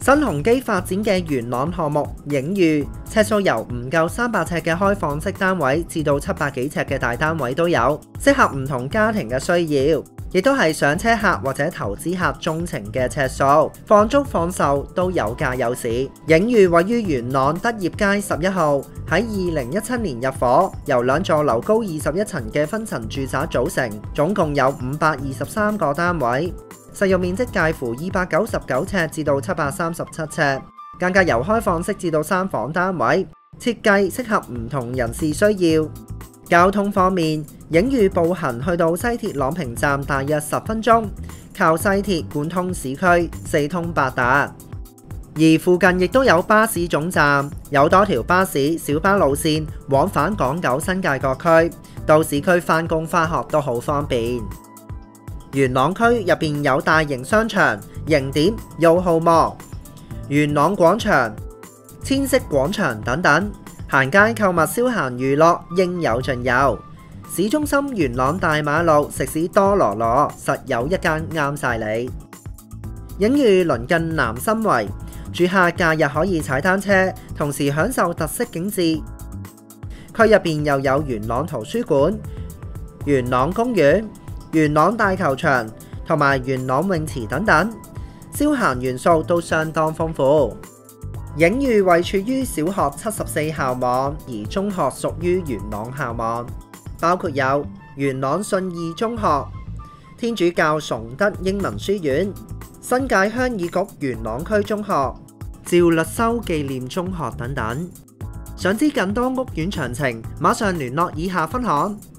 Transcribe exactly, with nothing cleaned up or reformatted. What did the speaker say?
新鴻基發展嘅元朗項目映寓，尺數由唔夠三百尺嘅開放式單位至到七百幾尺嘅大單位都有，適合唔同家庭嘅需要，亦都係上車客或者投資客鍾情嘅尺數，放租放售都有價有市。映寓位於元朗德業街十一號，喺二零一七年入伙，由兩座樓高二十一層嘅分層住宅組成，總共有五百二十三個單位。實用面積介乎二百九十九尺至到七百三十七尺，間隔由開放式至到三房單位，設計適合唔同人士需要。交通方面，映寓步行去到西鐵朗屏站大約十分鐘，靠西鐵貫通市區，四通八達。而附近亦都有巴士總站，有多條巴士、小巴路線往返港九新界各區，到市區返工返學都好方便。元朗區入邊有大型商場、形點、Yo Home Mall、元朗廣場、千色廣場等等，行街購物、消閒娛樂應有盡有。市中心元朗大馬路食肆多羅羅，實有一間啱晒你。映寓鄰近南生圍，住客假日可以踩單車，同時享受特色景緻。區入邊又有元朗圖書館、元朗公園、元朗大球場同埋元朗泳池等等，消閒元素都相當豐富。映寓位處於小學七十四校網，而中學屬於元朗校網，包括有元朗信義中學、天主教崇德英文書院、新界鄉議局元朗區中學、趙律修紀念中學等等。想知更多屋苑詳情，馬上聯絡以下分行。